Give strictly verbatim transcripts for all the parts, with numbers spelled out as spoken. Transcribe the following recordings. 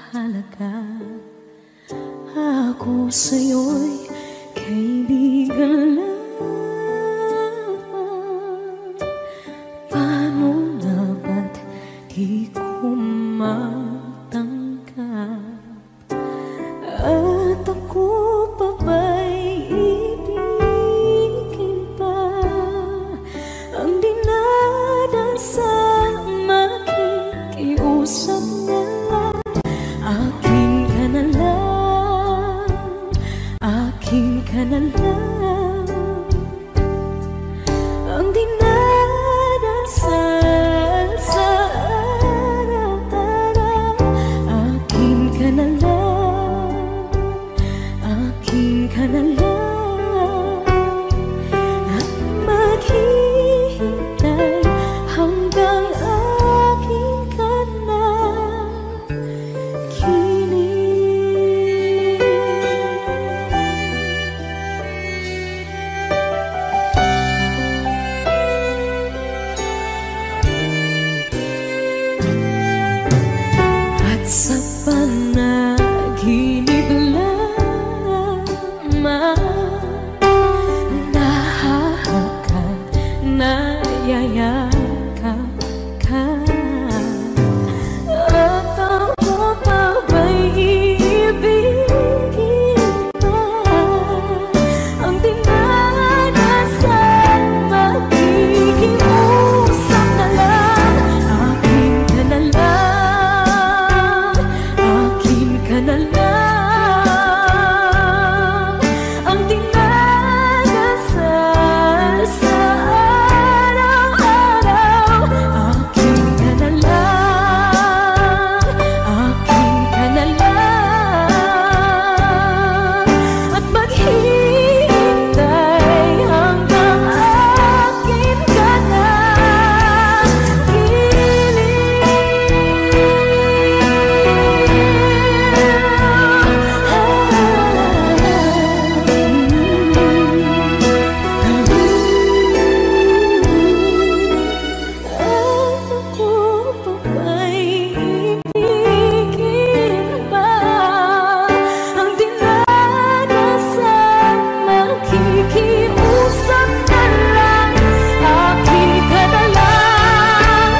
mahalaga. Ako sa'yo'y kaibigan lang. Paano na ba't di ko matanggap? At ako pa ba'y ibigin pa? Ang dinadasang makikiusap na lang. Akin ka na lang, akin ka na lang. Ang dinadasal sa araw-araw. Akin ka na lang, akin ka na lang. At maghihintay hanggang akin ka na. At sa panaginip lamang nahahagkan, nayayakap ka. At ako pa ba'y iibigin pa? Ang dinadasal makikiusap na lang. Akin ka na lang, akin ka na lang. Ang dinadasal sa araw-araw. Akin ka na lang, akin ka na lang. At maghihintay hanggang akin ka na. Ako pa ba'y ibigin pa? Ang dinadasal makikiusap na lang. Akin ka na lang,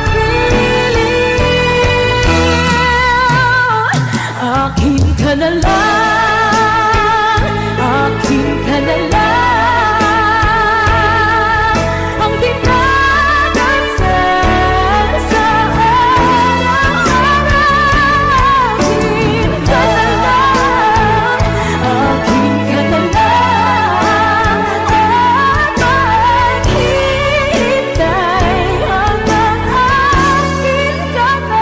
akin ka na lang, akin ka na lang. Ang dinadasal sa araw-araw. Akin ka na lang, akin ka na lang. At maghihintay hanggang akin ka na.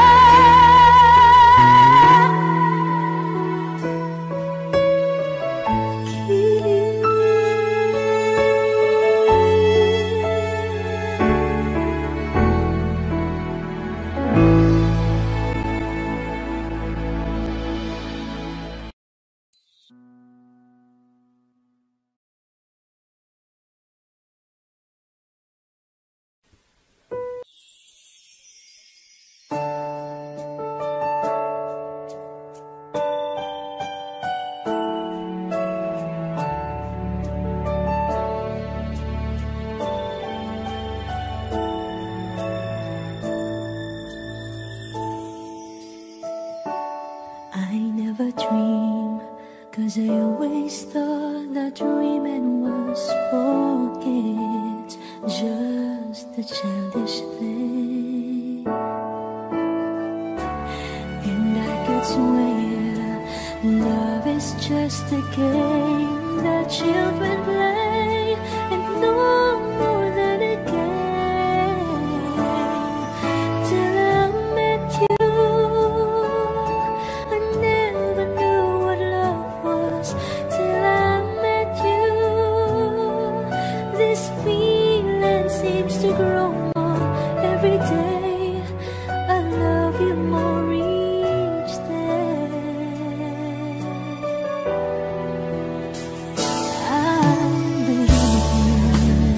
I never dream, 'cause I always thought that dreaming was for kids, just a childish thing. And I could swear love is just a game that children play, and no more than a game. Till I met you, I never knew what love was. Till I met you, this feeling seems to grow more every day. I love you more each day. I'm believing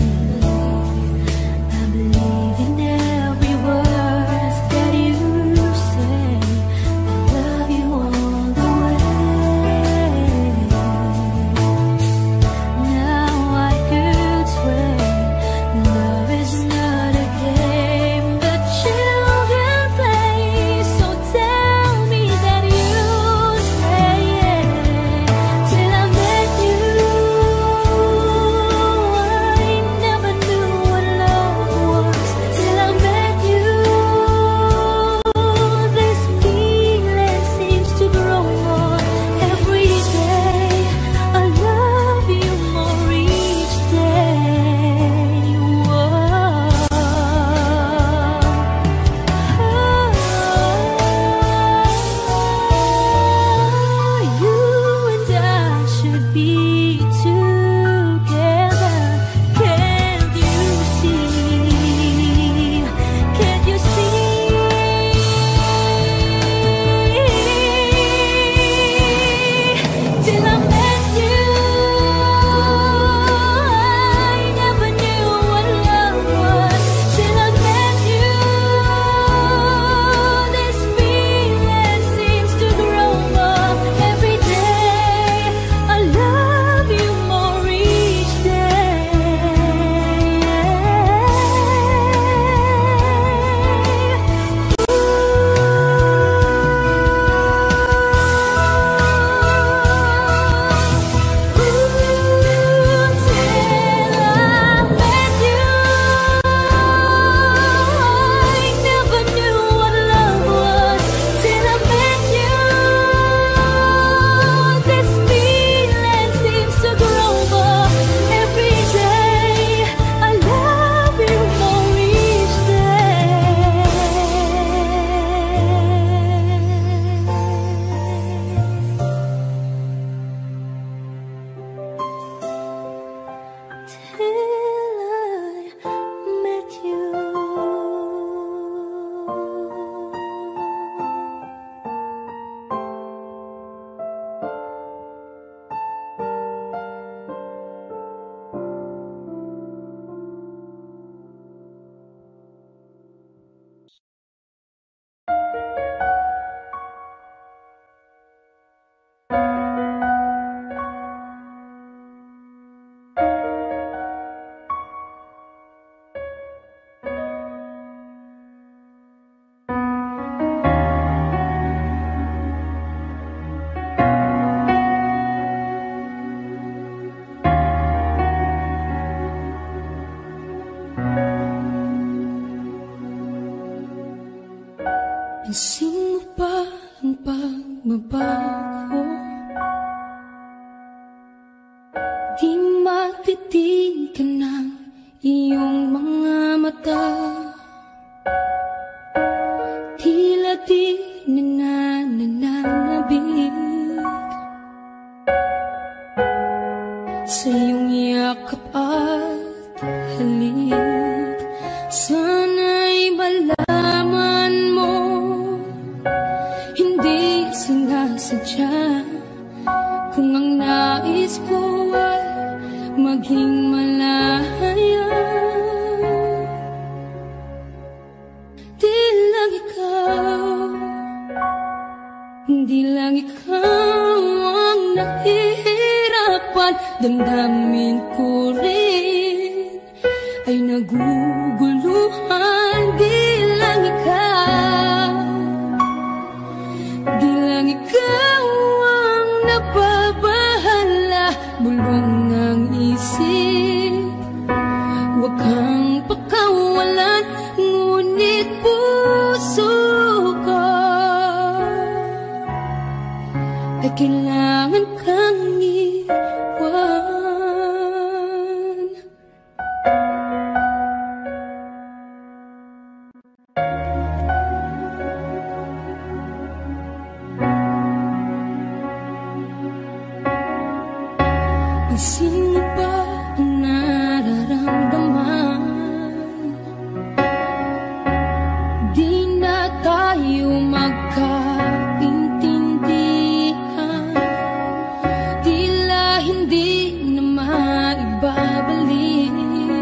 Pansin mo ba ang pagbabago? Di matitigan ng iyong mga mata. Tila di na nananabig sa iyong yakap at halik. Sana'y malaman mo, hindi sinasadya. Kung ang nais ko ay maging malaya, di lang ikaw, di lang ikaw ang nahihirapan. Damdamin ko rin ay naguguluhan. Di lang ikaw, di lang ikaw ang nababahala. Bulong ng isip, huwag kang pakawalan, ngunit puso ko ay kailangan kang iwan. Pansin mo ba ang nararamdaman? Di na tayo magkaintindihan. Tila hindi na maibabalik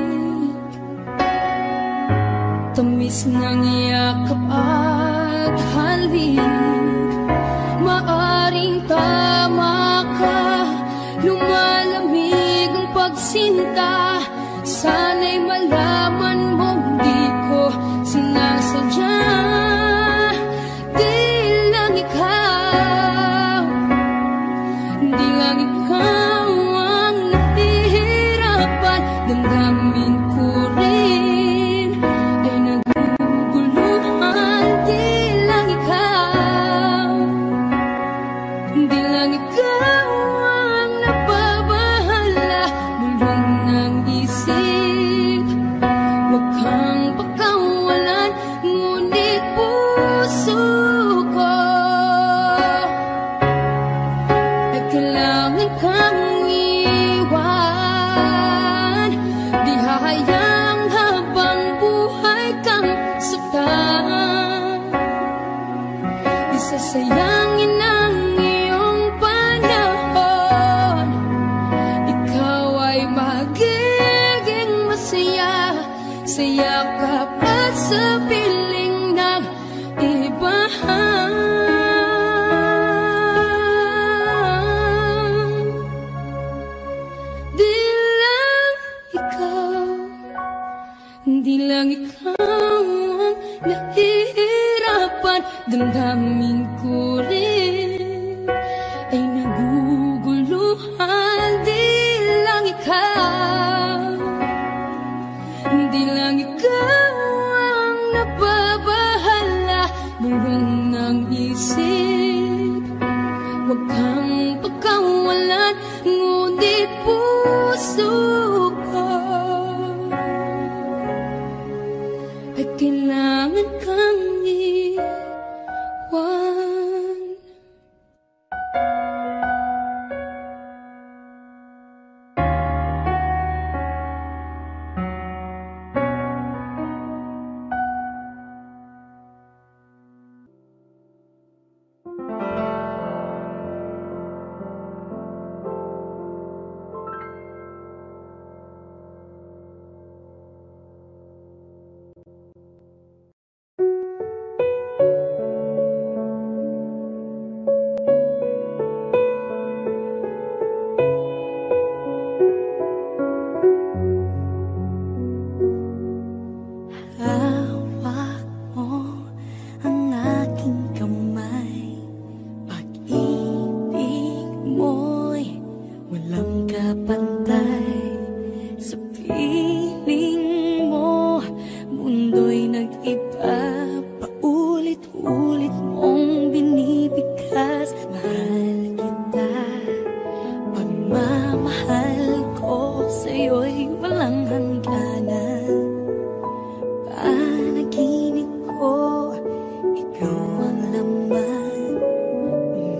tamis ng yakap at halik. Maaring tama ka, lumalamig ang pagsinta. Sana'y malaman mo di ko sinasadya. Di lang ikaw, di lang ikaw ang nahihirapan. Damdamin ko rin ay naguguluhan. Di lang ikaw, di lang ikaw ang nababahala. Bulong ng isip,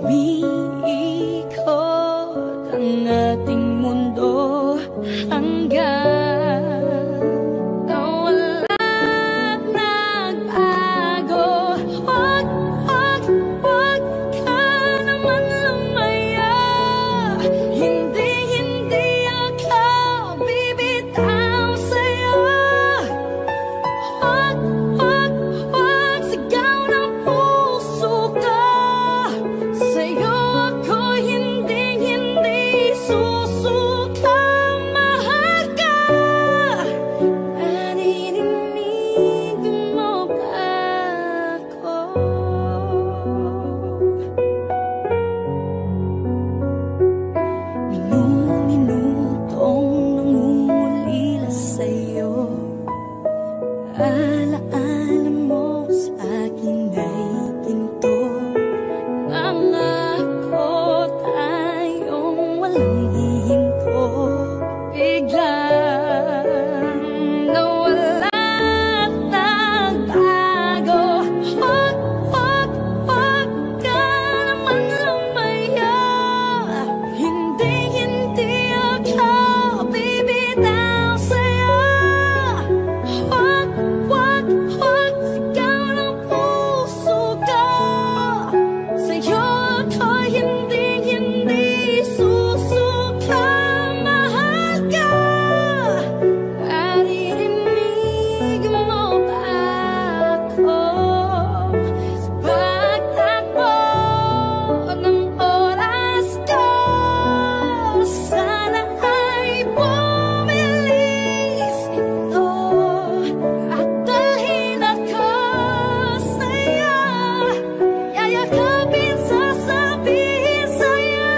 umiikot ang ating mundo hanggang nawala't nagbago. Wag, wag, wag ka naman lumaya. Hindi, hindi ako bibitaw sa'yo. Wag, wag, wag, sigaw ng puso ka. Sa'yo ako hindi, hindi susuka. Mahal ka. Naririnig mo ba ako? Minu-minutong nangungulila sa'yo. Alaala mo sa akin ay ginto. Nangako tayong walang hihinto. Biglang nawala at nagbago. Wag, wag, wag ka naman lumaya. Hindi, hindi ako bibitaw sa'yo. Wag, wag, wag, sigaw ng puso ka. Sa'yo ako hindi, hindi susuka. Mahal ka. Naririnig mo ba ako? Sa pagtakbo ng oras ko, sana ay bumilis ito at dalhin ako sa'yo. Yayakapin, sasabihin sa'yo.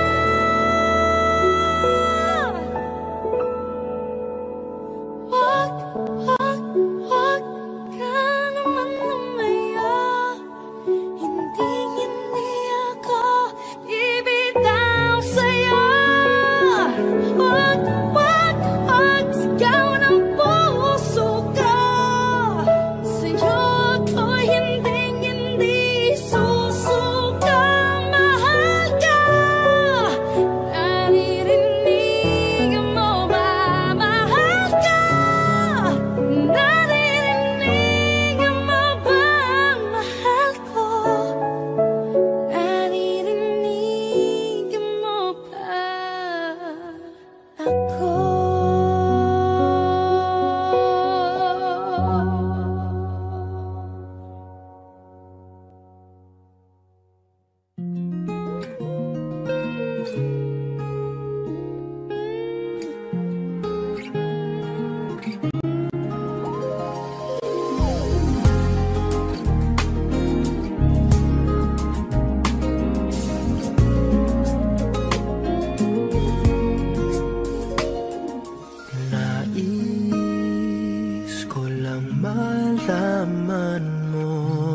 Wag, wag, wag ka naman lumaya. Hindi, hindi ako bibitaw sa'yo. Wag, wag, wag, sigaw ng puso ka. Sa'yo ako hindi, hindi susuka. Mahal ka. Naririnig mo ba? Mahal ka. Naririnig mo ba? Mahal ko. Naririnig mo ba ako? Nais ko lang malaman mo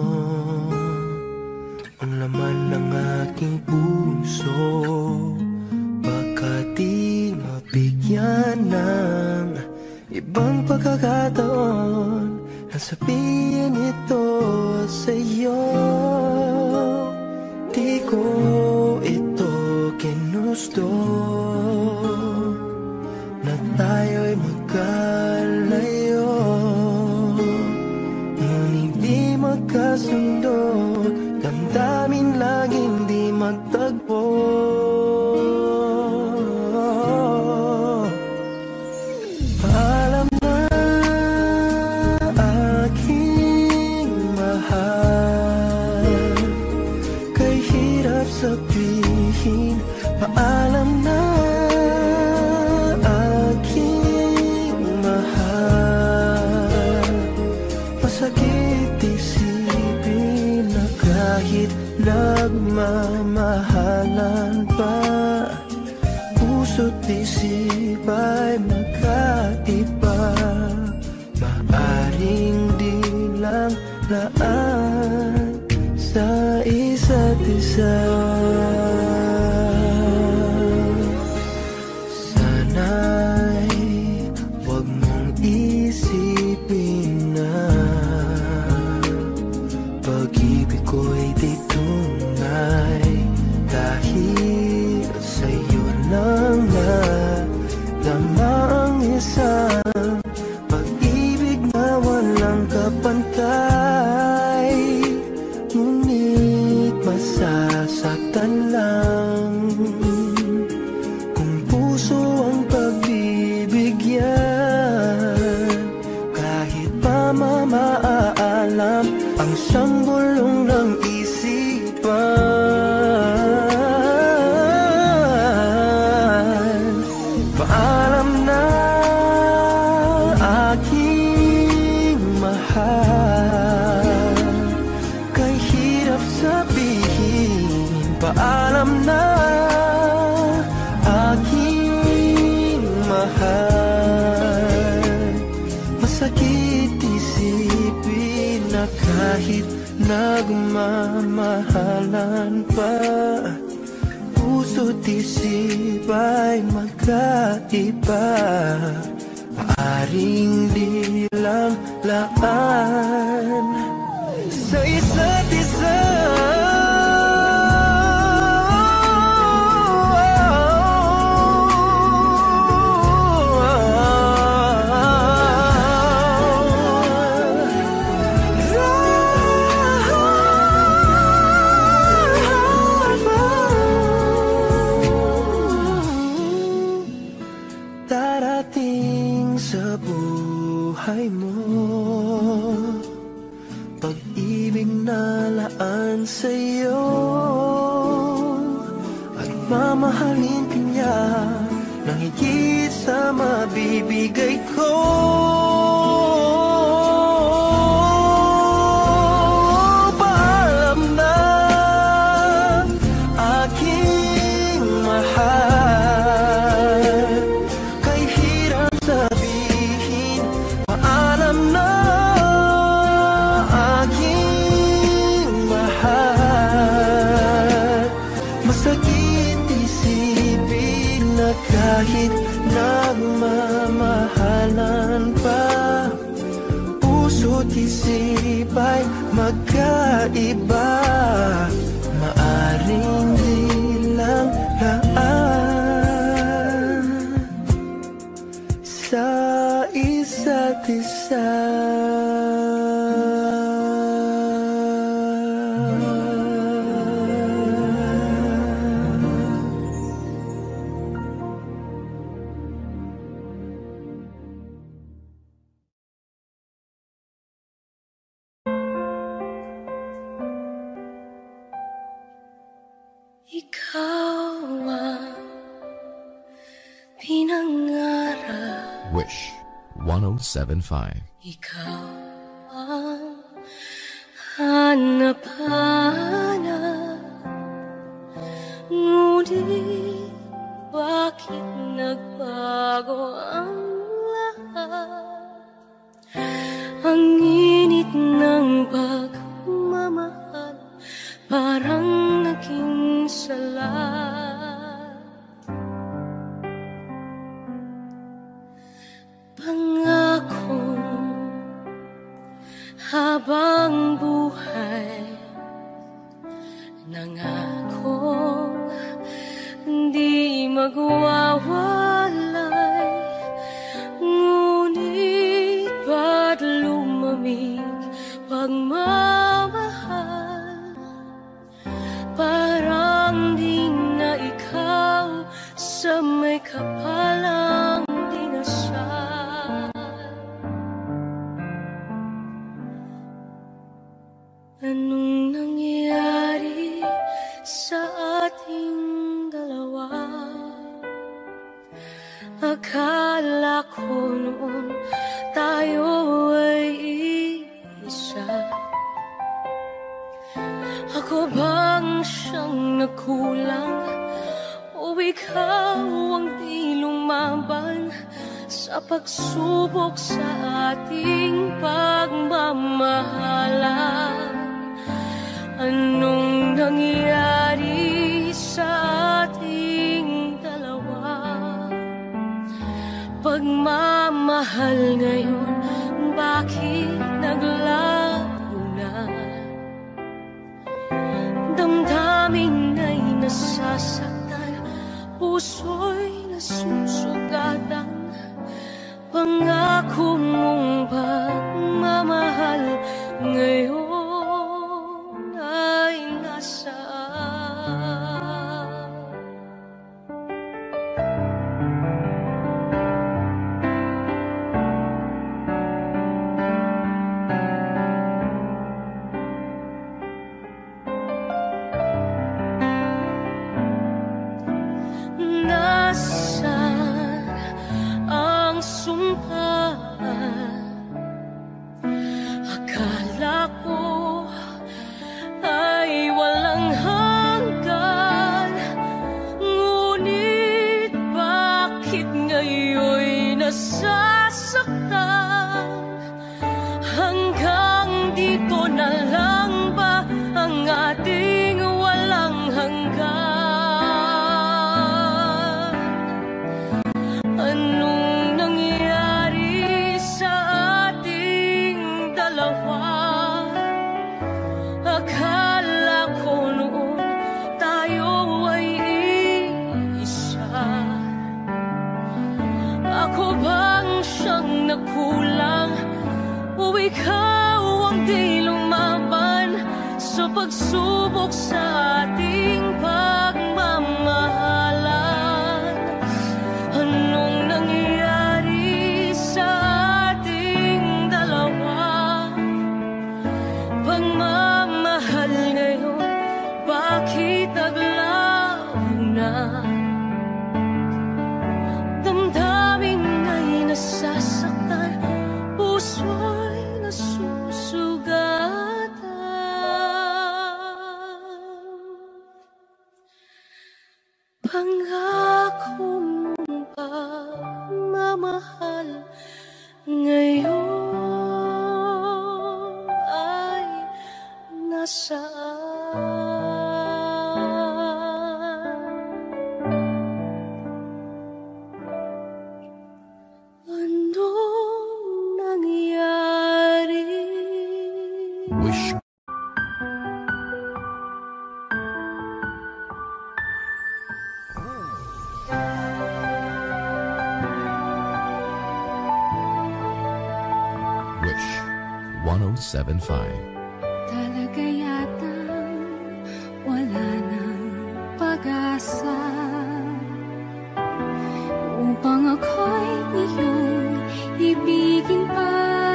ang laman ng aking puso. Baka di mabigyan ng ibang pagkakataon na sabihin ito sa'yo. Di ko ito ginusto na tayo'y magkalayo, ngunit di magkasundo, damdamin lang hindi magtagpo. Paalam na aking mahal, kay hirap sabihin. Paalam na aking mahal, masakit isipin na kahit nagmamahalan pa, puso't isip ay magkaiba. Maaring di lang laan sa isa't isa. Sana'y huwag mong isipin na pag-ibig ko'y di tunay. lang kung puso ang pagbibigyan. Kahit pa mamaalam ang siyang bulong ng isipan. Paalam na aking mahal, kay hirap sabihin. Paalam na aking mahal, masakit isipin na kahit nagmamahalan pa, puso't isip ay magkaiba. Maaring di lang laan sa isa't isa. Darating sa buhay mo pag-ibig na laan sa'yo, at mamahalin ka niya nang higit sa mabibigay ko. Paalam na aking mahal, kay hirap sabihin. Paalam na aking mahal, masakit isipin na kahit nagmamahalan pa, puso't isip ay magkaiba. Maaring di lang laan sa isa't isa. Ikaw ang pinangarap, Wish one oh seven point five. ikaw ang hanap-hanap. Ngunit bakit nagbago ang lahat? Ang init ng pagmamahal parang naging salat. Pangakong habang buhay, nangakong di magwawalay. Ngunit ba't lumamig pagmamahal? Parang di na ikaw sa may kapalang dinasal. Anong nangyari sa ating dalawa? Akala ko noon tayo ay isa. Ako bang siyang nagkulang, o ikaw ang di lumaban sa pagsubok sa ating pagmamahalan? Anong nangyari sa ating dalawa? Pagmamahal ngayon, bakit naglaho na? Damdamin ay nasasaktan, puso'y nasusugatan. Pangako mong pagmamahal ngayon ay nasaan? pagsubok sa ating pagmamahalan. Anong nangyari sa ating dalawa? Pagmamahal ngayon, bakit naglaho na? Damdamin ay nasasaktan, puso'y nasusugatan. Pangako mong pagmamahal ngayon ay nasaan? Anong nangyari? Wish. Wish one oh seven point five. Talaga yatang wala nang pag-asa upang ako'y iyong ibigin pa.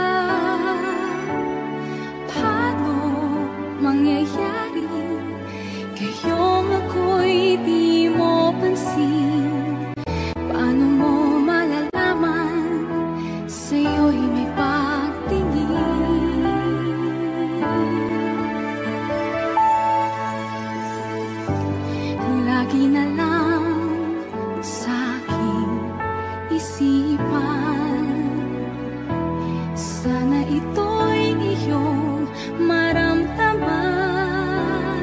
Paano mangyayari kayong ako'y di mo pansin? Paano mo malalaman sa'yo'y may pagtingin? Lagi na lang sa'king isipan, sana ito'y iyong maramdaman.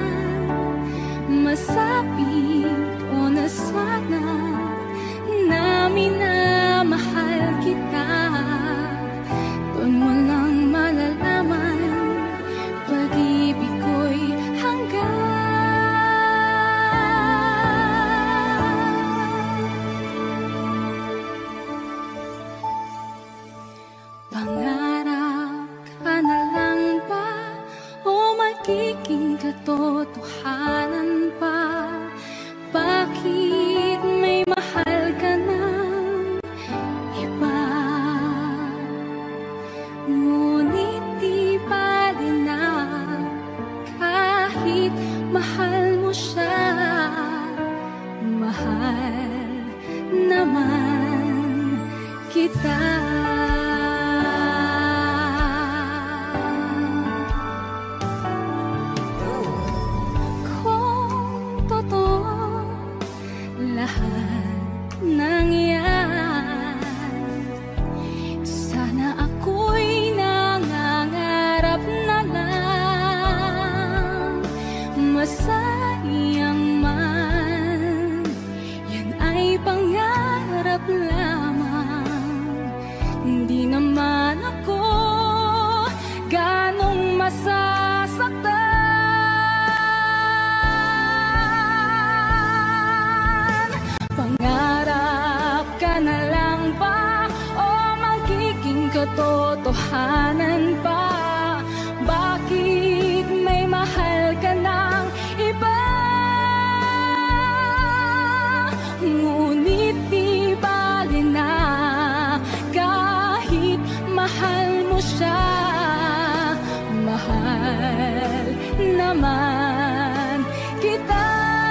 Masapit o na sana na minamahal kita. Doon mo lang malalaman pag-ibig ko'y hanggang. Pangarap ka na lang ba o magiging katotohanan pa? Bakit may mahal ka ng iba? Ngunit di bali na kahit mahal mo siya. Mahal naman kita. Lahat ng yan, sana ako'y nangangarap na lang. Masayang man, yan ay pangarap lamang. Hindi naman ako ganong masasaktan. Pangarap ka na lang ba o magiging katotohanan pa? Bakit may mahal ka ng iba? Ngunit di bali na kahit mahal mo siya. Mahal naman kita.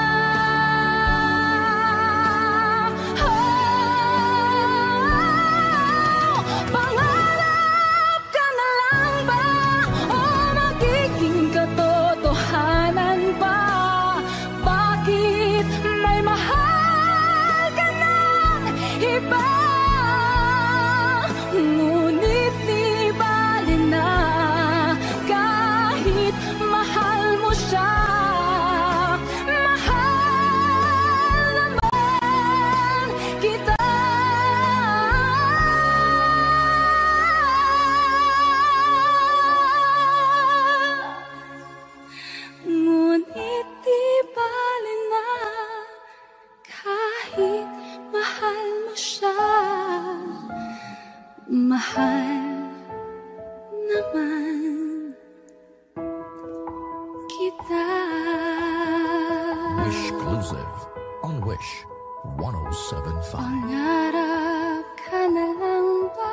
Ngunit di bali na kahit mahal mo siya. Mahal naman kita. Ngunit di bali na kahit mahal mo siya. Mahal naman kita. Wish one oh seven point five. Pangarap ka na lang ba?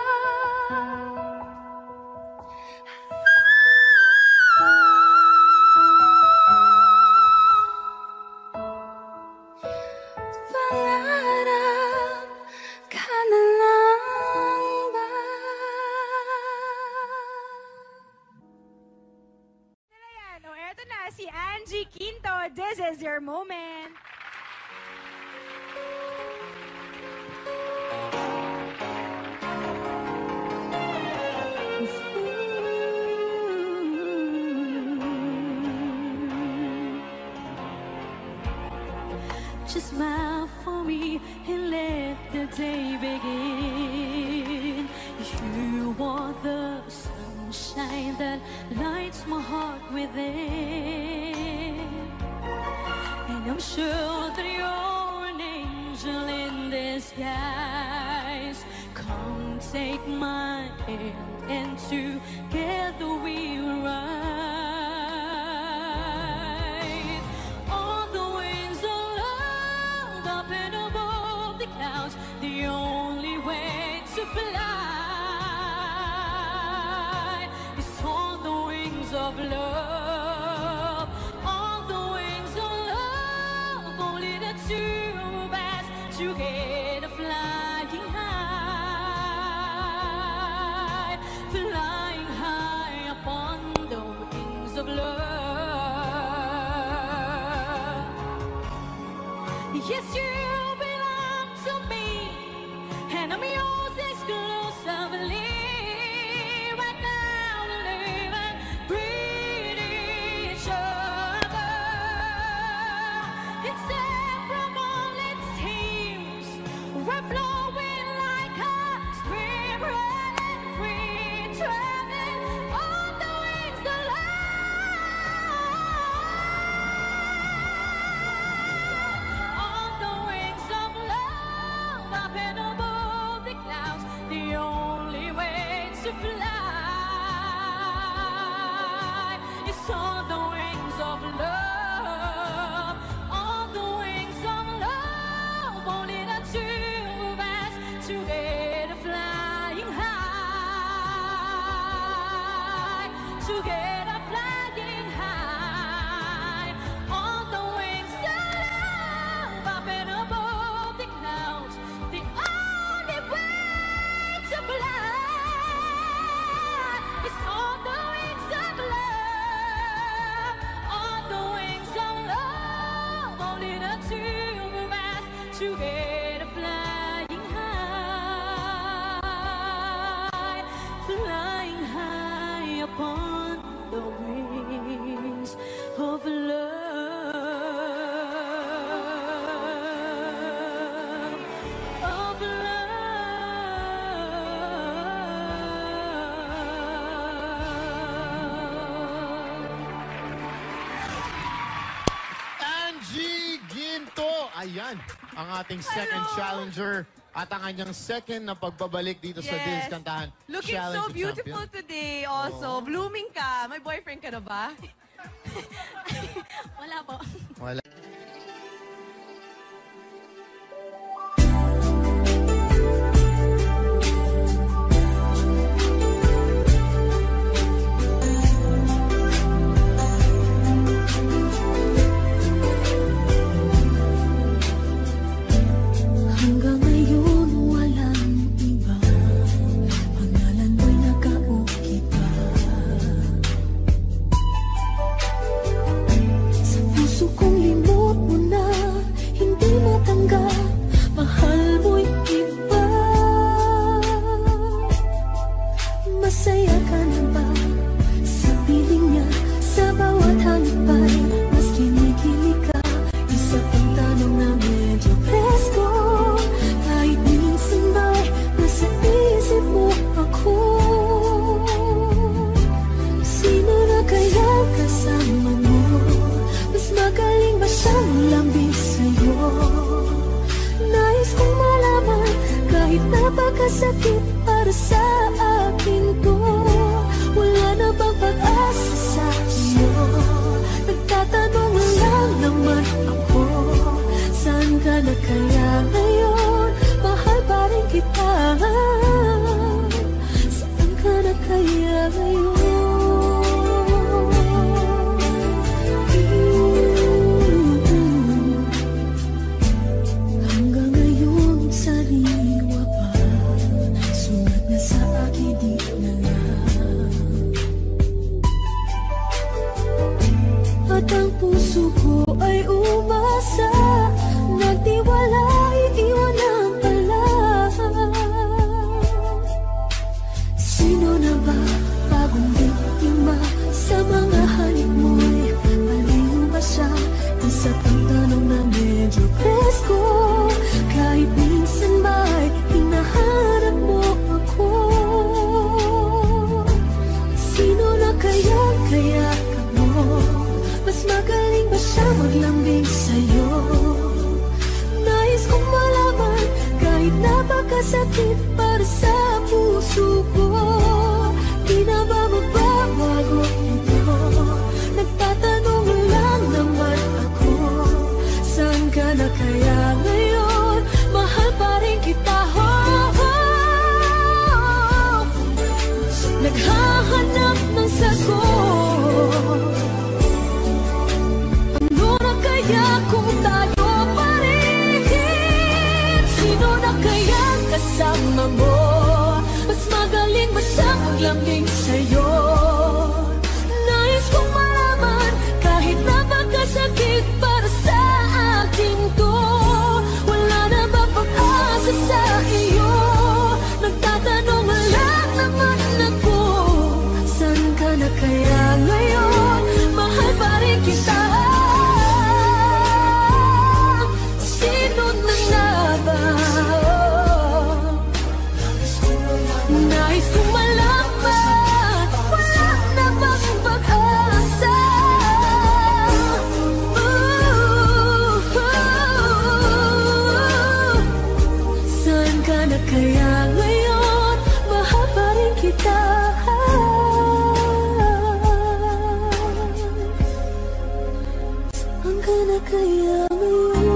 Pangarap ka na lang ba? Ayan, o eto na si Angie Quinto. This is your moment. Just smile for me and let the day begin. You are the sunshine that lights my heart within. And I'm sure that you're an angel in disguise. Come take my hand and together we rise. The only way to fly is on the wings of love, on the wings of love. Only the two of us together flying high, flying high upon the wings of love. Yes, you and I'm yours exclusively. Right now to live and breathe each other. Inseparable it seems. We're flowing like a stream, running free, traveling on the wings of love. On the wings of love, up and above. The only way to fly is on the wings of love, on the wings of love. Only the two of us together flying high, together flying high, on the wings of love, up and above the clouds. The only way to fly is on the wings of love, on the wings of love. Only the two of us together flying high, flying high upon the wings of love. Ayan, ang ating second Hello. challenger at ang kanyang second na pagbabalik dito sa Yes. This Kantahan Looking Challenge so beautiful Champion. today also. Blooming ka. May boyfriend ka na ba? Wala po. Wala. Napakasakit para sa akin to. Wala na bang pag-asa sa iyo? Nagtatanong lang naman ako, saan na kaya ngayon? Mahal pa rin kita. Saan ka na kaya ngayon? Ang puso ko ay umasa, nagtiwala, iiwan ang pala. Sino na ba bagong biktima sa mga halik mo'y aliw ba siya? Isa pang tanong na medyo presko, kahit minsan ba'y hinahanap mo ako. Sino na kaya kaya ka mo? Mas magaling ba siya maglambing sa'yo? Nais kong malaman, kahit napakasakit para sa puso ko. Di na ba magbabago ito? Nagtatanong lang naman ako, saan ka na kaya ngayon? Mahal pa rin kita, oh, oh. Naghahanap ng sagot. Kaya kung tayo parehin, sino na kaya kasama mo? Mas magaling ba siyang maglambing sa'yo? Nais kong malaman, kahit napakasakit para sa akin to. Wala na ba pag-asa sa iyo? Nagtatanong lang naman ako, saan ka na kaya ngayon? Mahal pa rin kita. Nais kong malaman, wala na bang pag-asa? Ooh, ooh. Saan ka na kaya ngayon? Mahal pa rin kita. Saan ka na kaya ngayon?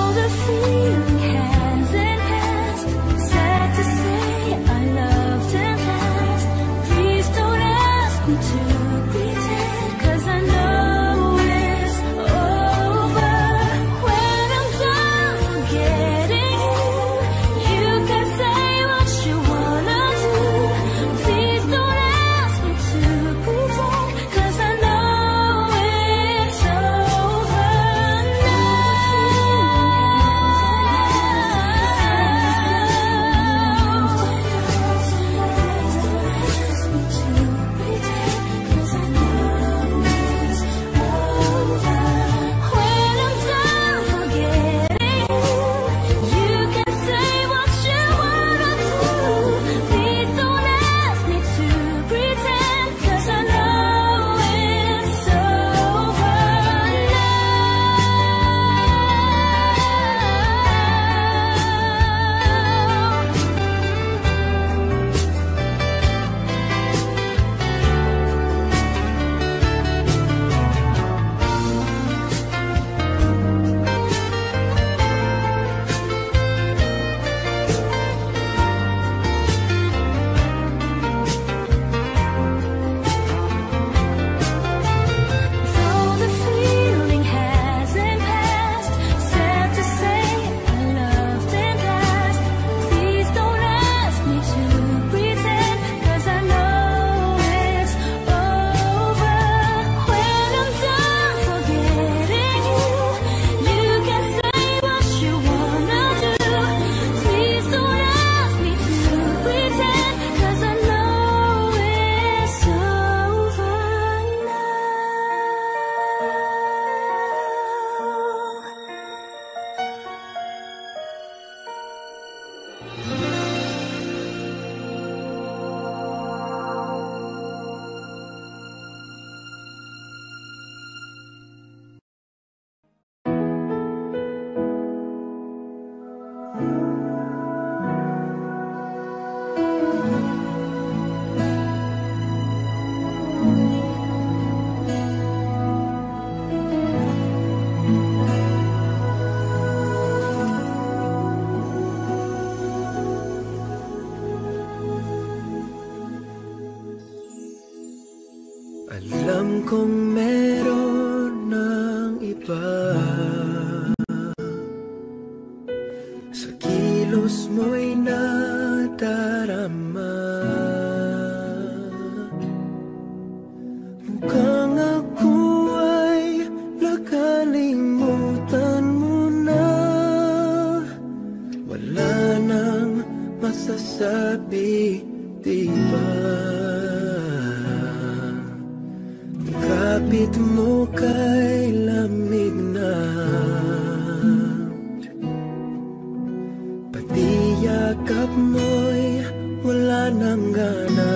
Feeling hasn't passed, sad to say I loved and Alam kong meron ng iba, sa kilos mo'y nadarama. Mukhang ako ay nakalimutan mo na. Wala nang masasabi, diba? Kapit mo kay lamig na, pati yakap mo'y wala nang gana.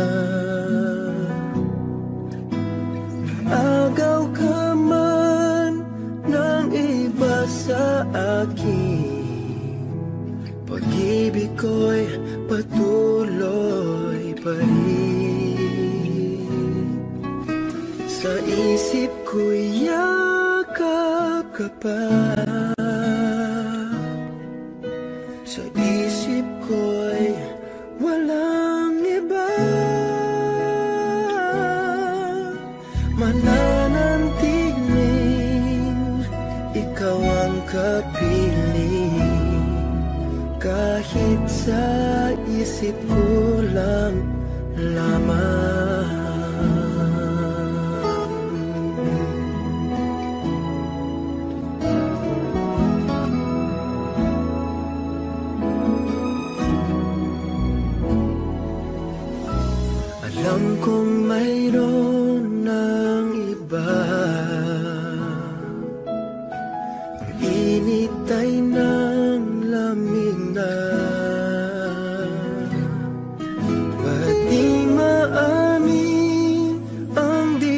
Agaw ka man ng iba sa akin, pag-ibig ko'y patuloy pa rin. Sa isip ko'y yakap ka pa, sa isip ko'y walang iba. Mananantiling ikaw ang kapiling, kahit sa isip ko lang lamang. Alam kong mayroon ng iba, ang init ay ng lamig na. Pati maamin ang di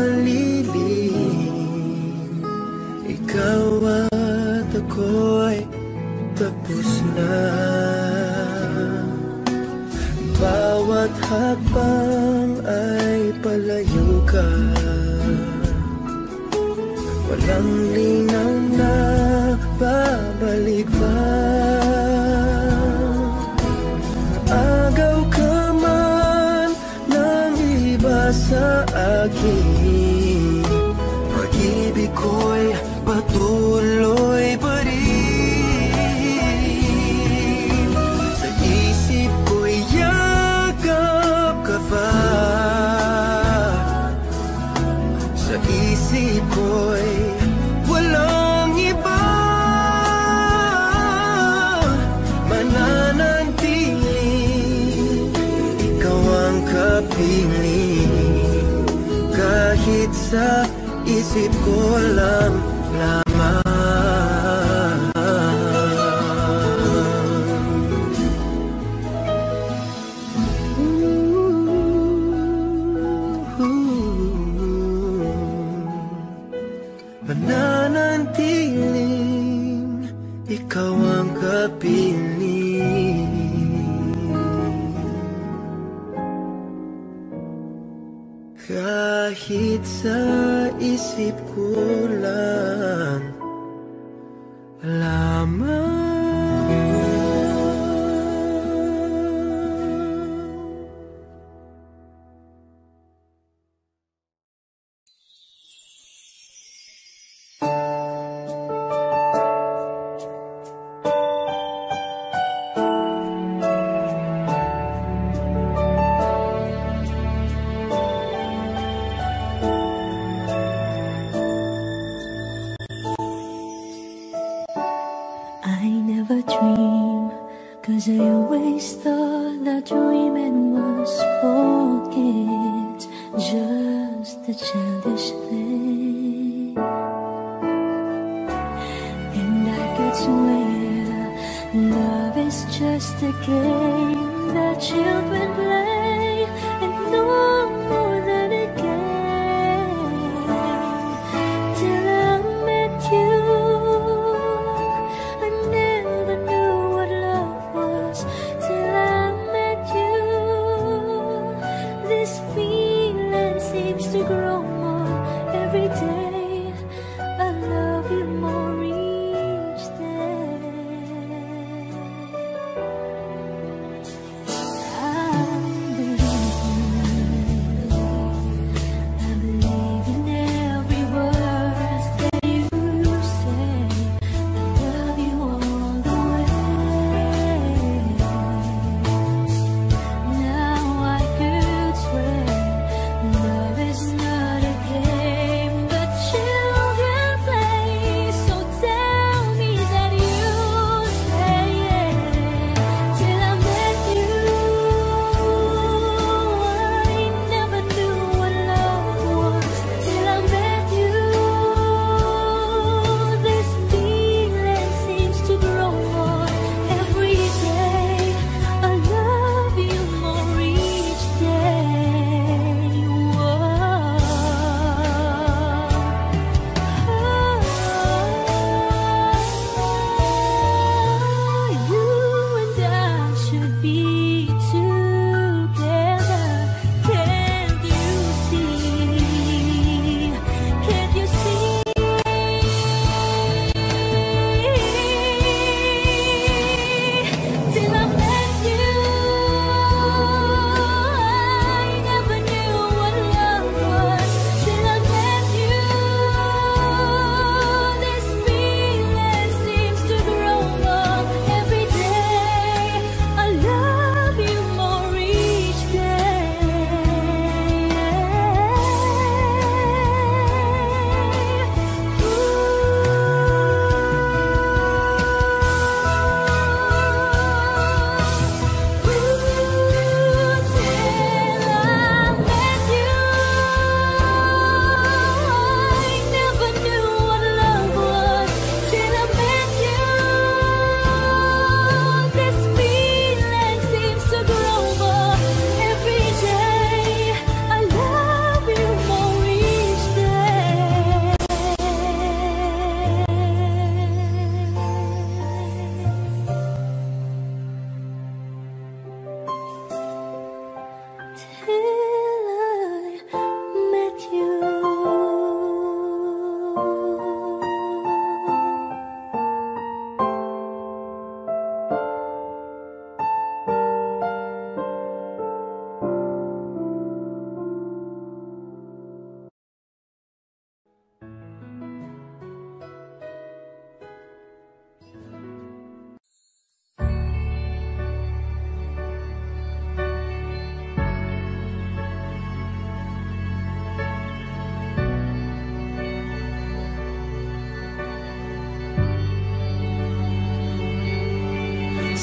malilim, ikaw at ako'y tapos na. Bawat hakbang ay palayo ka, walang linaw na babalik pa. Agaw ka man ng iba sa akin, pag-ibig ko'y patuloy pa rin. Sa isip ko'y sa isip ko'y walang iba. Mananantiling ikaw ang kapiling, kahit sa isip ko lang lamang. Mananantiling ikaw ang kapiling, kahit sa isip ko lang lamang. I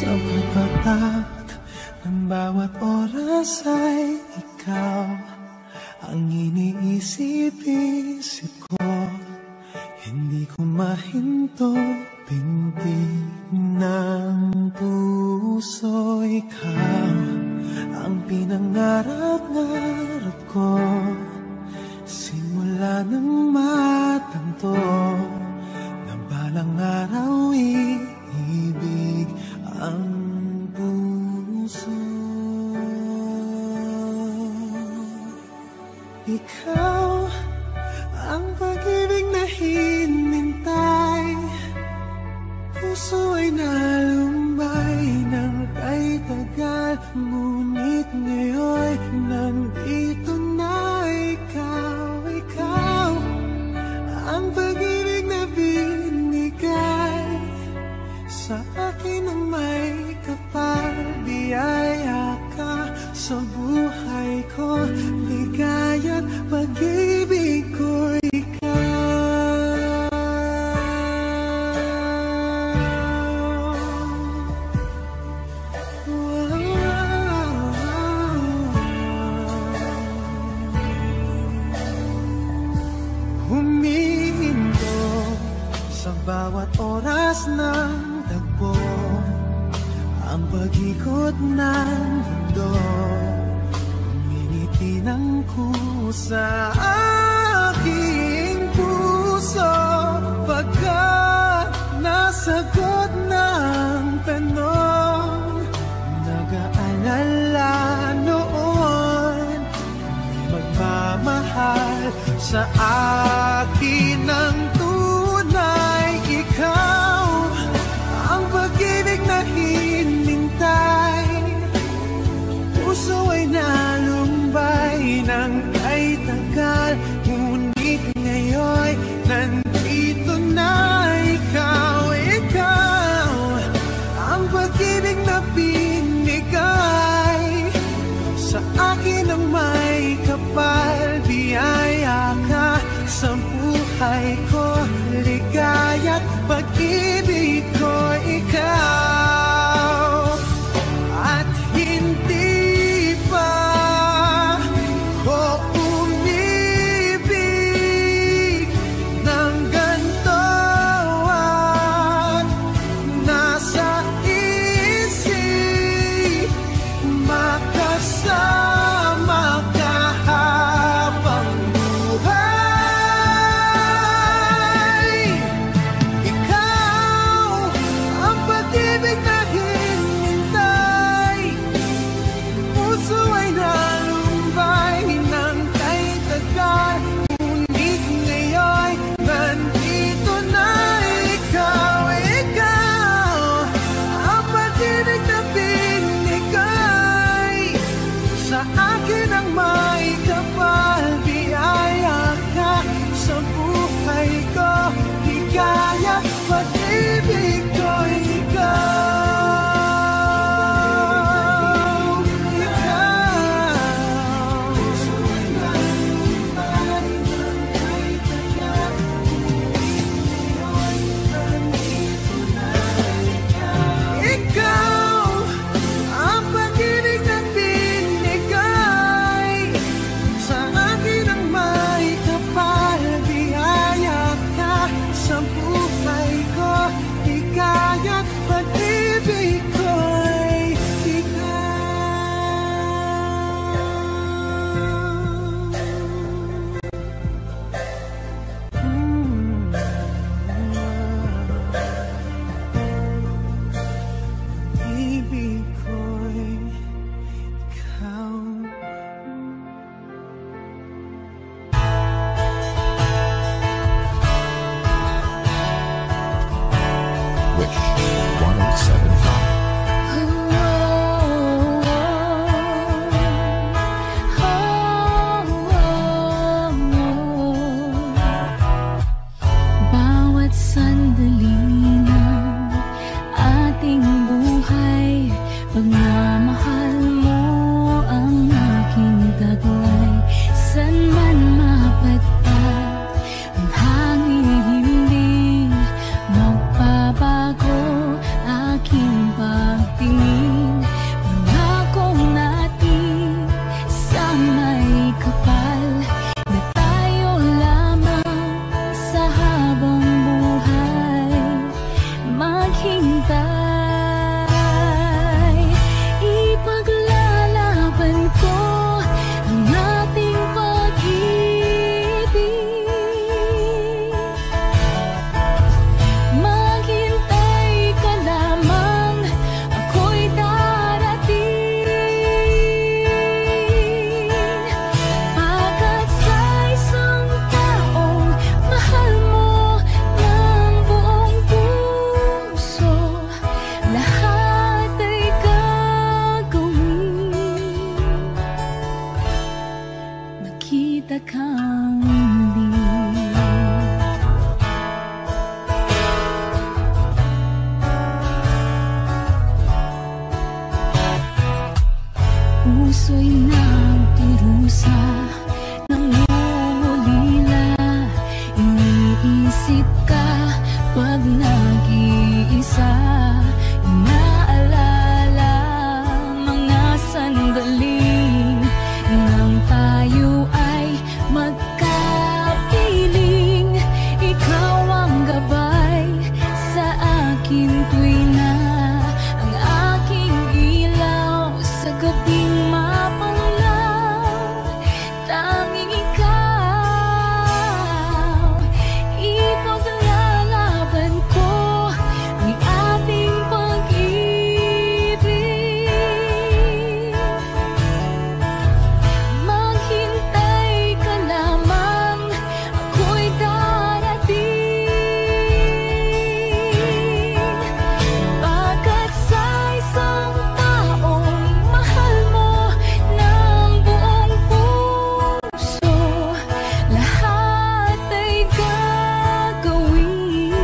Sa pagpatak ng bawat oras ay ikaw ang iniisip-isip ko. Hindi ko mahinto, pintig ng puso. Ikaw ang pinangarap-ngarap ko, simula ng matanto na balang araw iibig ang puso. Ikaw ang pag-ibig na hinintay, puso ay nalumbay ng kay tagal. Ngunit ngayon nandito na ikaw. Ikaw ang pag-ibig na binigay sa akin ang may kapal. Biyaya ka sa buhay ko, ligaya't pag-ibig ko ikaw. Humihinto sa bawat oras ng tagpo, ang pag-ikot ng mundo, uminiti ng kusa aking puso. Pagkat nasagot ng tanong, nag-aalala noon, may magmamahal sa akin ng tunay. Ikaw ang pag-ibig na hinintay, puso ay nalumbay ng kay tagal. Ngunit ngayon nandito na ikaw. Ikaw ang pag-ibig na binigay sa akin ang may kapal. Biyaya ka sa buhay ko, ligaya't pag-ibig ko ikaw. At hindi pa ko umibig ng ganito, at nasa isip makasama ka habang buhay. Ikaw ang pag-ibig na hinintay, puso ay nalumbay ng kay tagal. Ngunit ngayon nandito na ikaw. Ikaw ang pag-ibig na binigay sa akin ang may kapal. Biyaya ka sa buhay ko, ligaya pag-ibig ko ikaw. Ikaw puso ay nalumbay ng kay tagal. Ngunit ngayon nandito na ikaw. Ikaw ang pag-ibig na binigay sa akin ang may kapal. Biyaya ka sa buhay ko, ikaw. puso'y nagdurusa, nangungulila. Iniisip ka pag nag-iisa. Inaalala mga sandaling nang tayo ay magkapiling. Ikaw ang gabay sa akin tuwi na ang aking ilaw sa gabing mapanglaw. Tanging ikaw, ipaglalaban ko ang ating pag-ibig. Maghintay ka lamang, ako'y darating. Pagkat sa isang taong mahal mo ng buong puso, lahat ay gagawin.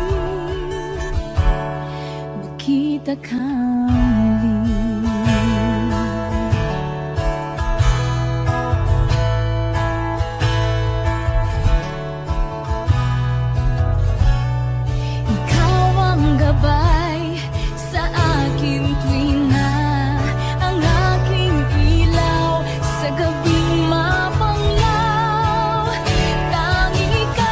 Makita ka muli. Ikaw ang gabay sa akin tuwi na ang aking ilaw sa gabing mapanglaw. Tanging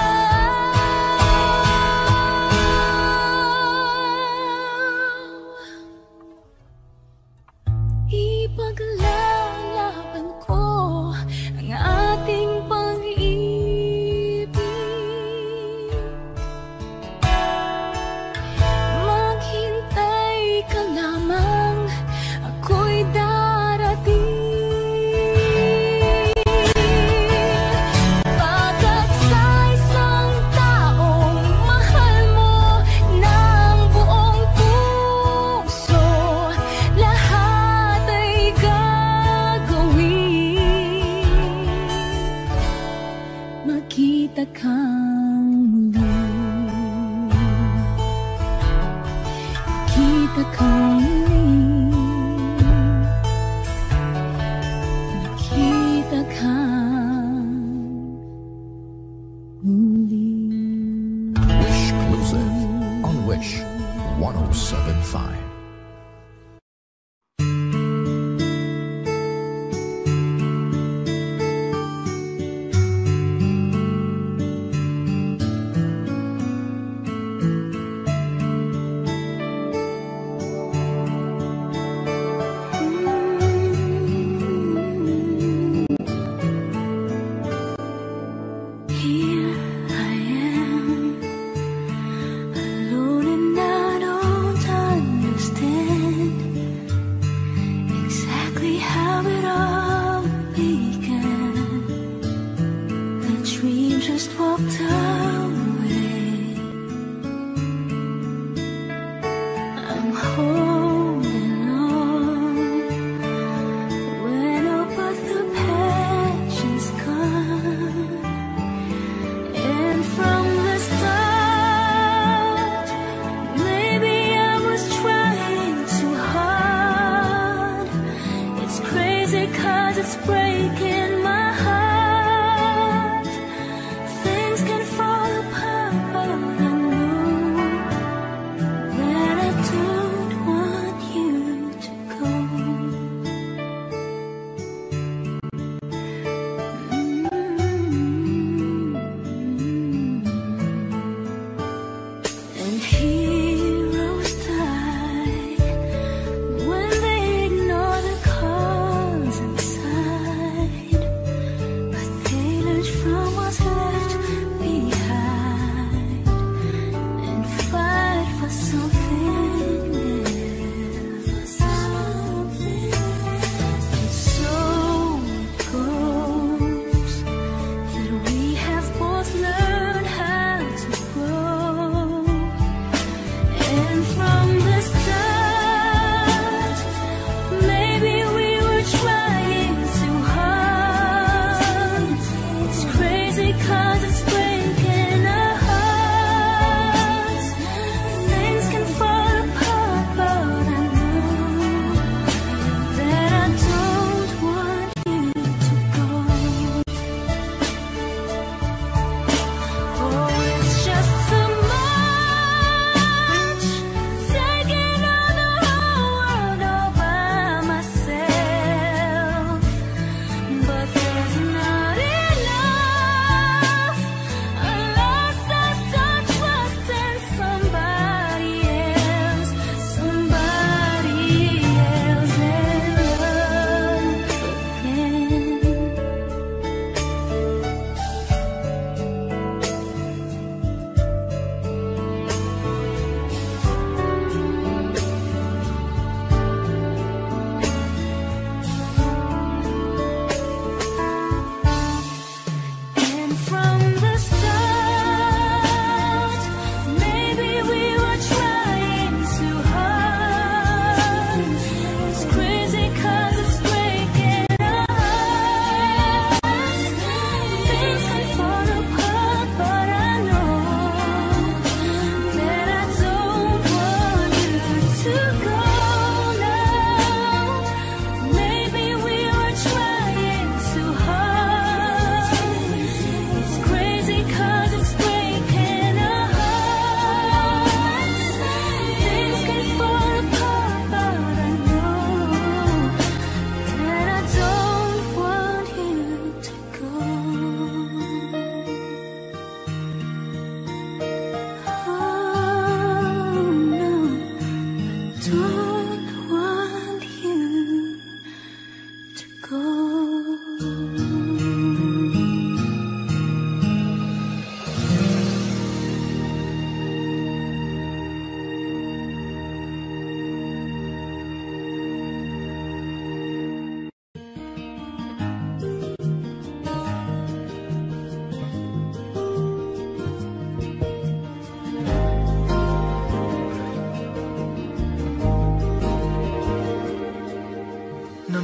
ikaw, ipaglalaban ko ang ating pag-ibig. Maghintay ka lamang, ako'y darating. Pagkat sa isang taong mahal mo ng buong puso, lahat ay gagawin.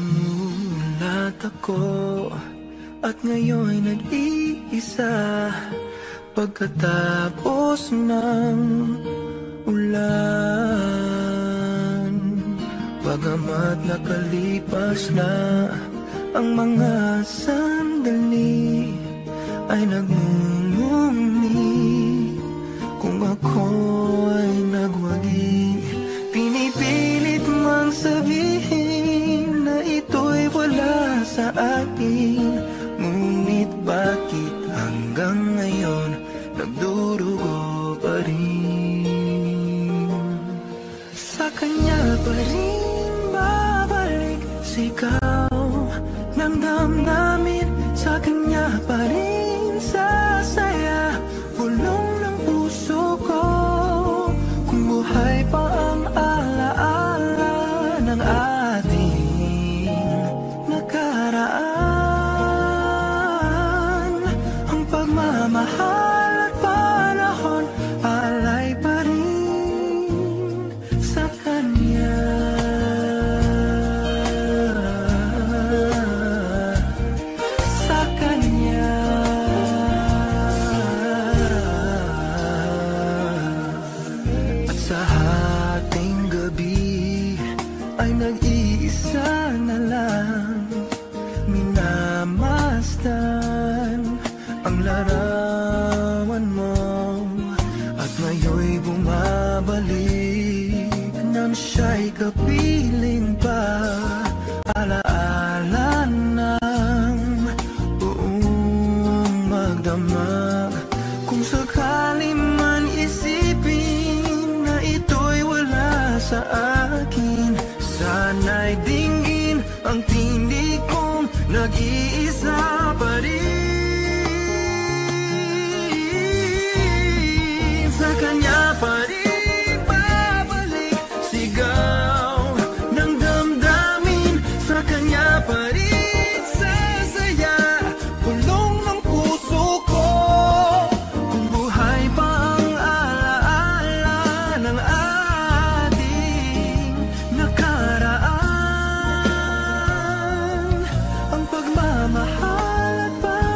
Namulat ako at ngayon nag-iisa pagkatapos ng ulan. Bagamat nakalipas na ang mga sandali, ay nagmumuni kung ako'y nagwagi. Pinipilit mang sabihin na ito'y wala sa akin, ngunit bakit hanggang ngayon nagdurugo pa rin? Sa kanya pa rin babalik sigaw ng damdamin, sa kanya pa rin sasaya bulong ng puso ko. Kung buhay pa ang alaala ng ating nakaraan, ang pagmamahal at panahon alay pa rin sa kanya. Sa kanya. At sa hating gabi ay nag-iisa na lang minamasdan ang larawan mo, at ngayon'y bumabalik nang siya'y kapiling pa. Alaala ng buong magdamag. Kung sakali man isipin na ito'y wala sa akin, sana'y dinggin ang tinig kong nag-iisa pa rin. Sa kanya pa rin babalik sigaw ng damdamin, sa kanya pa rin sasaya bulong ng puso ko. Kung buhay pa ang alaala ng ating nakaraan, ang pagmamahal at pag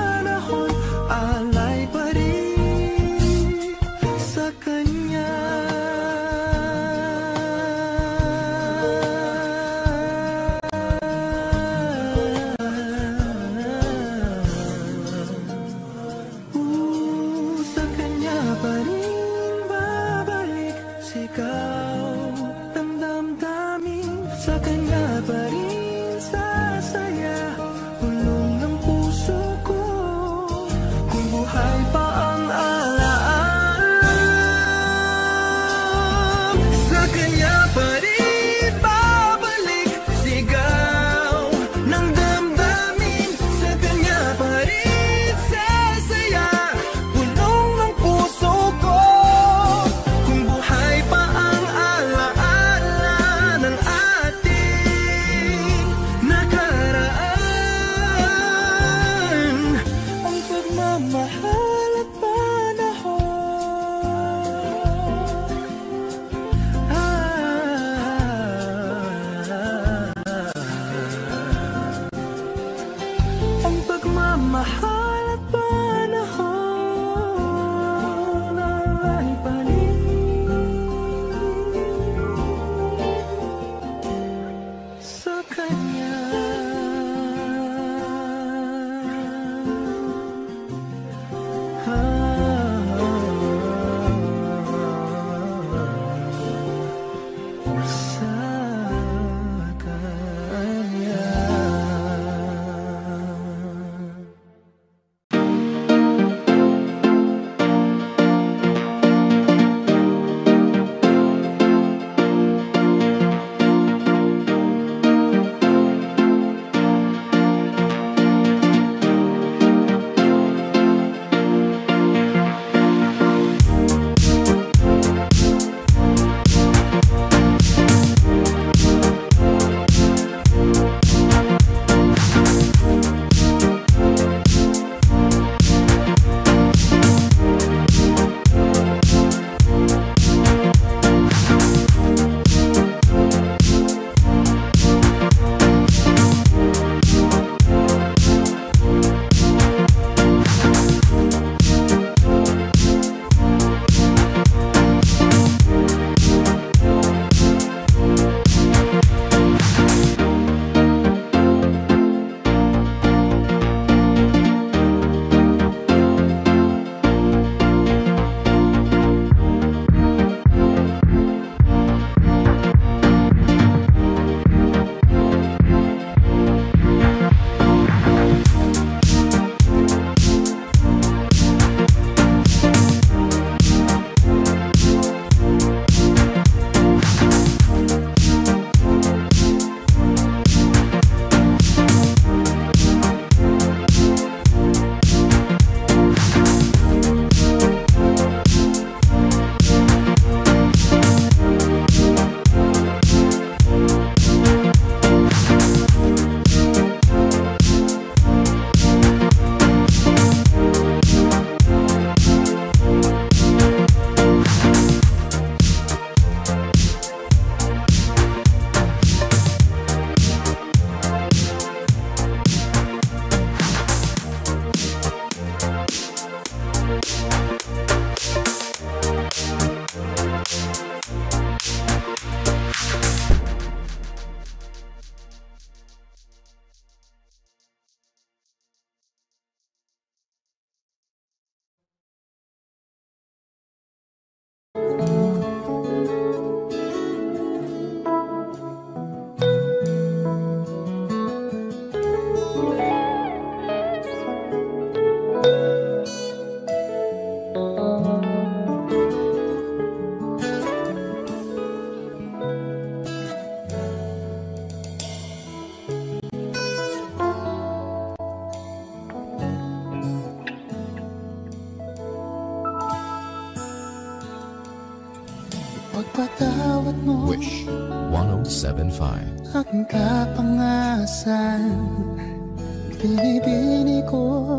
Ipagpatawad mo Wish one oh seven point five. aking kapangasan. Binibini ko,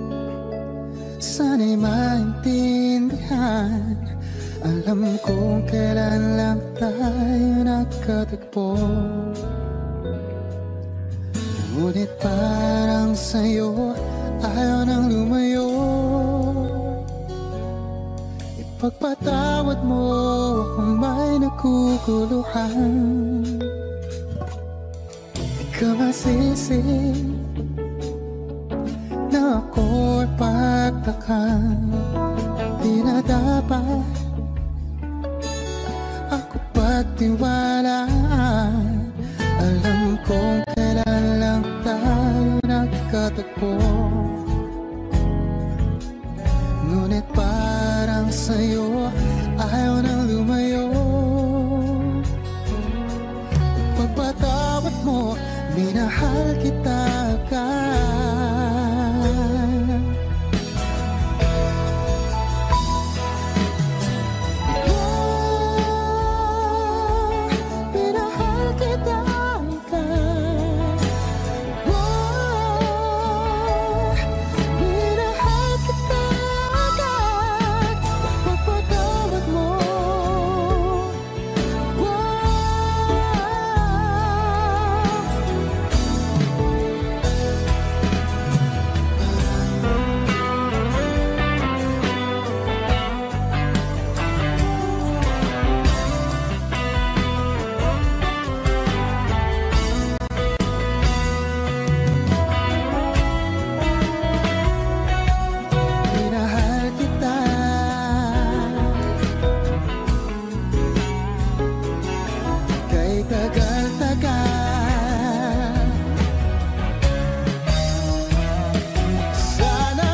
sana'y maintindihan. Alam kong kailan lang tayo nagkatagpo, ngunit parang sa'yo ayaw nang lumayo. Ipagpatawad mo kung may naguguluhan. Di ka masisi na ako'y pagtakan. Di na dapat ako pagtiwalaan. Alam kong kailan lang tayo nagkatagpo, ngunit parang sa'yo ayaw nang lumayo. Pagpatawad mo, minahal kita agad. Oh, minahal kita agad. Oh, minahal kita agad. Pagpatawad mo. Minahal kita. Kay tagal-tagal. Sana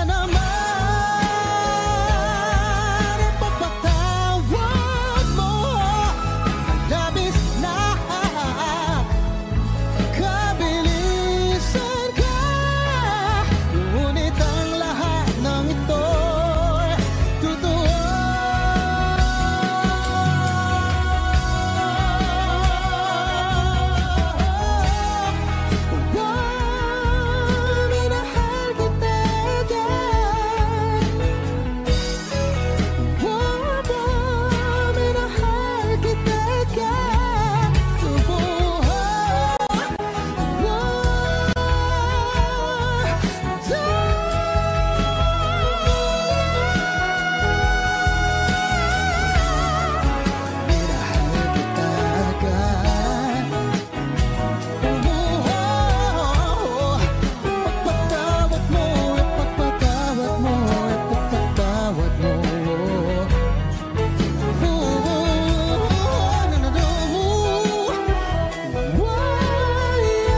naman ipagpatawad mo. Labis na kabilisan ka, ngunit ang lahat ng ito'y totoo. Wow, minahal kita agad. Wow, wow, minahal kita agad. Wow, Ipagpatawad mo, ipagpatawad mo, ipagpatawad mo. Na na na. Why,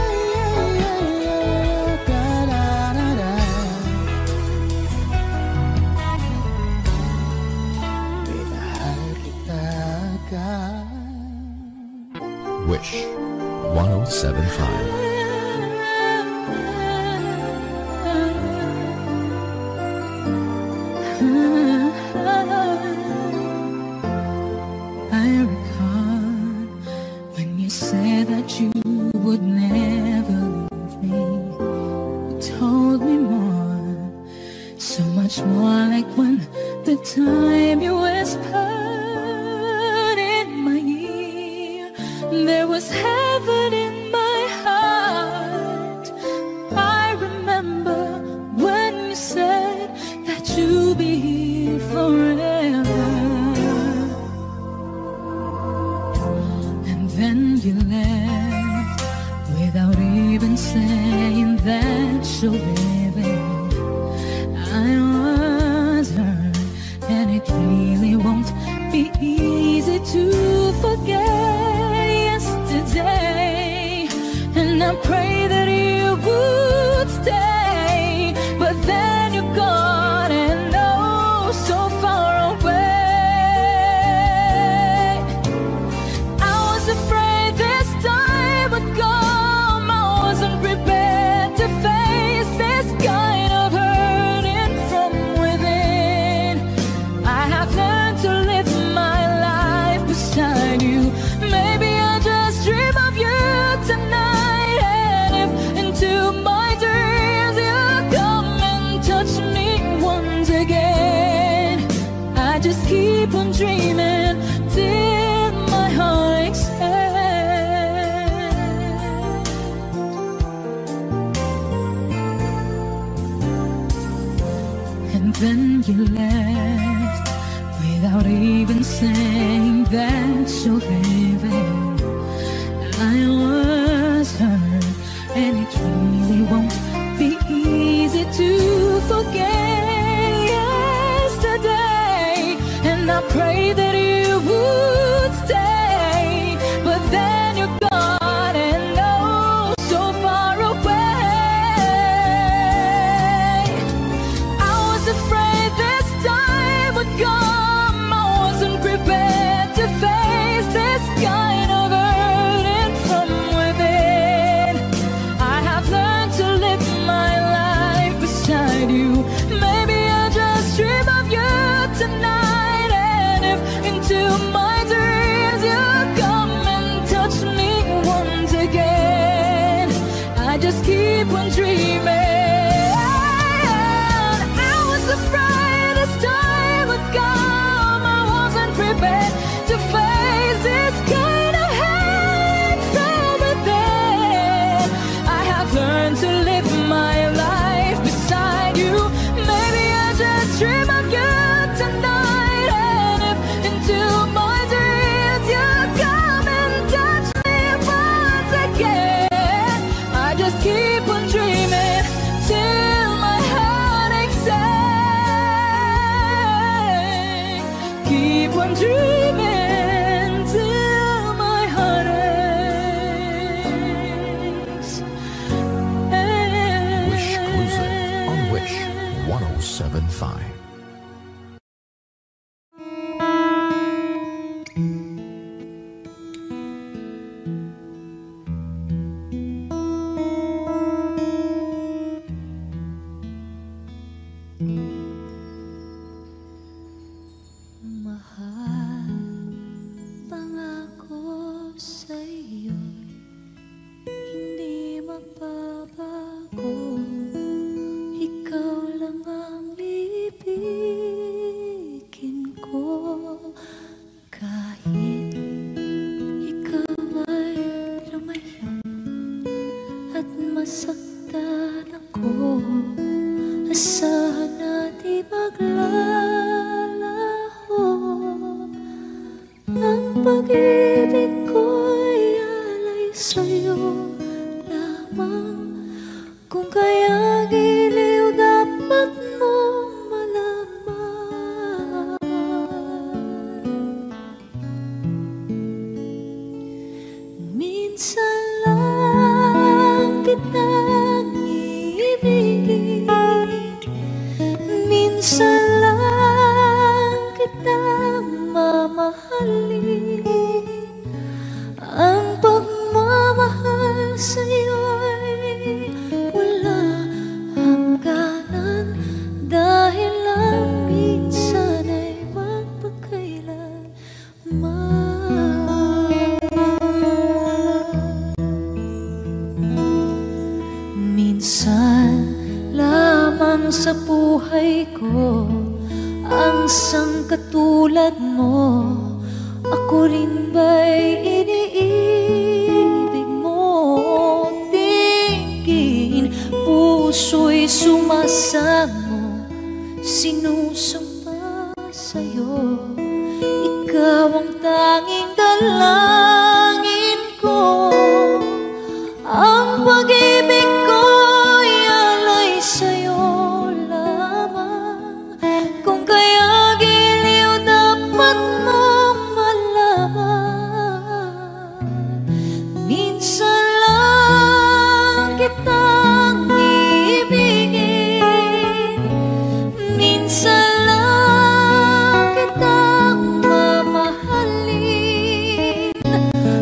da-da-da-da. Minahal kita agad. Wish one oh seven point five. I recall when you said that you would never leave me. You told me more, so much more, like when the time you whispered in my ear. There was heaven in my heart. I remember when you said that you'd be here forever. And then you left without even saying that you'll baby. I was hurt, and it really won't be easy to forget yesterday. And I pray that you would stay, but then you're gone and oh, so far away. I was afraid this time would come. I wasn't prepared to face this guy dreaming till my heart expands. And then you left without even saying that you're leaving. I was hurt, and it really won't be easy to forget yesterday. And I pray that you would stay, but then you're gone and oh, so far away. I was afraid this time would come. I wasn't prepared to face this kind of hurting from within. I have learned to live my life beside you. Maybe I just dream of you tonight, and if into my dreams you come and touch me once again, I just keep on dreaming. I was afraid this time would come. I wasn't prepared to face this kind of hate from within. I have learned to live my life beside you. Maybe I just dream of you tonight, and if into my dreams you come and touch me once again, I just keep on dreaming till my heart aches. Keep on dreaming till my heart aches. Wish Cruiser on Wish one oh seven point five. Mahal, pangako sa'yo'y hindi magbabago. Ikaw lang ang ibigin ko. Kahit ikaw ay lumayo at masaktan ako, asahan na di maglalaho. Ang pag-ibig ko'y alay sa'yo lamang. Kung kaya giliw dapat mong malaman. Minsan lang kitang iibigin, minsan lang kitang mamahalin. Ang pagmamahal sa'yo'y wala hangganan, dahil lang minsan ay magpakailanman. Minsan lamang sa buhay ko ang sangkatulad mo. Ako rin ba'y iniibig mo? Tingin, puso'y sumasamo, sinusumpa sa'yo. Ikaw ang tanging dalangin ko. Ang pag-ibig ko'y alay sa'yo lamang. Kung kaya giliw dapat mong malaman. Minsan lang kitang iibigin, minsan lang kitang mamahalin.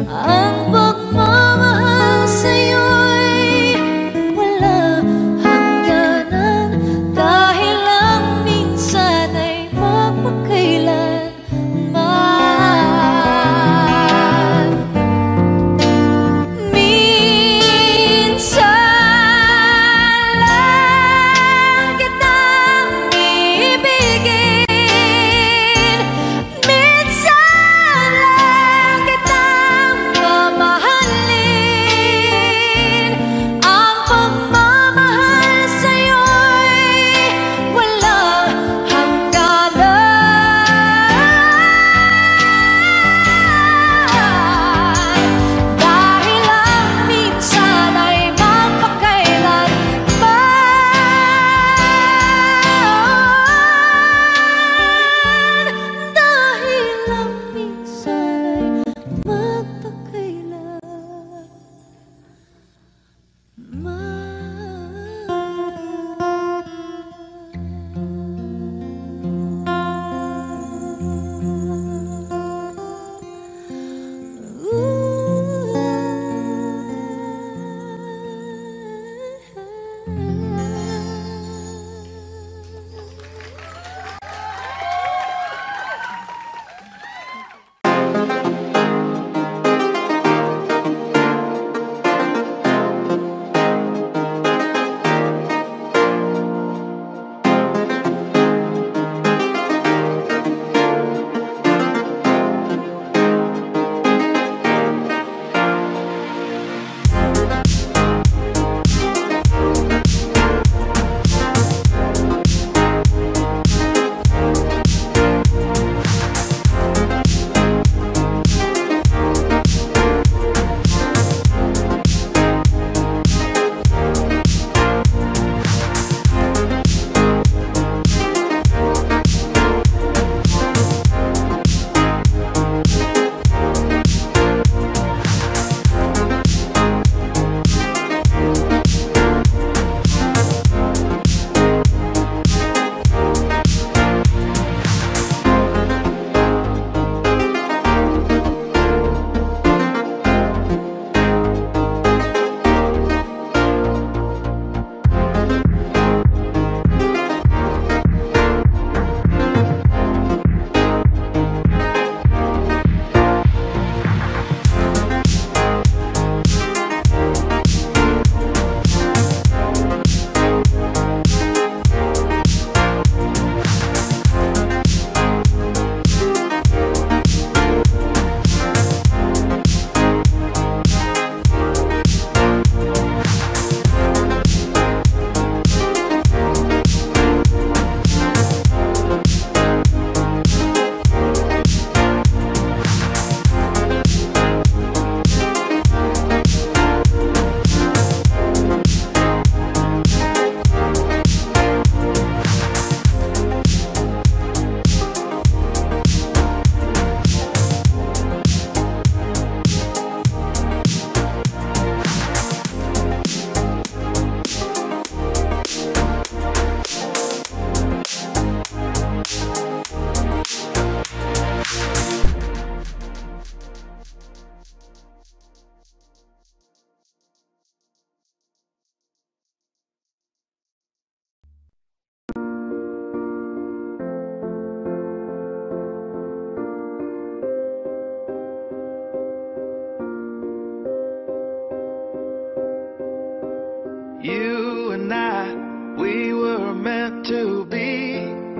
You and I, we were meant to be.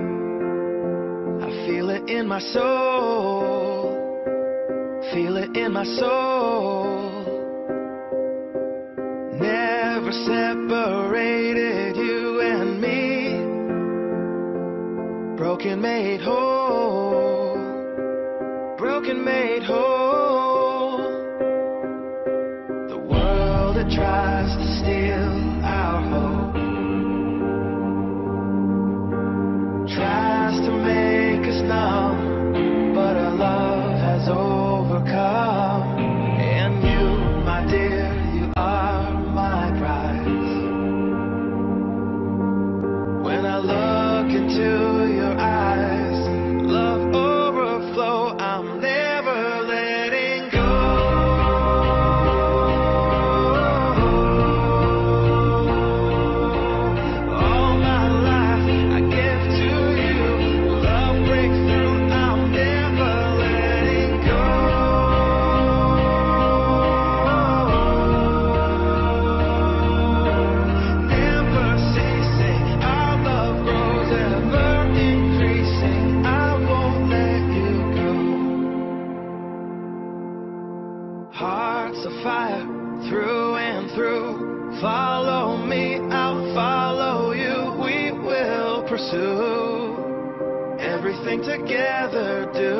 I feel it in my soul, feel it in my soul. Never separated, you and me. Broken made whole, broken made whole. The world that tries to steal our hope tries to make us numb, but our love has overcome. And you, my dear, you are my prize. When I look into your eyes, love overflow, I'm never letting go. All my life I give to you, love breakthrough, I'm never letting go. Never ceasing, our love grows ever increasing, I won't let you go. Hearts of fire, through and through. Follow me, I'll follow you. We will pursue everything together. Do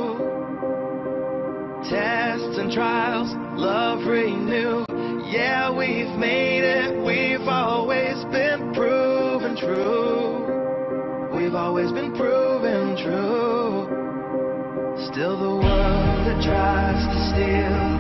tests and trials, love renew. Yeah, we've made it. We've always been proven true. We've always been proven true. Still the world that tries to steal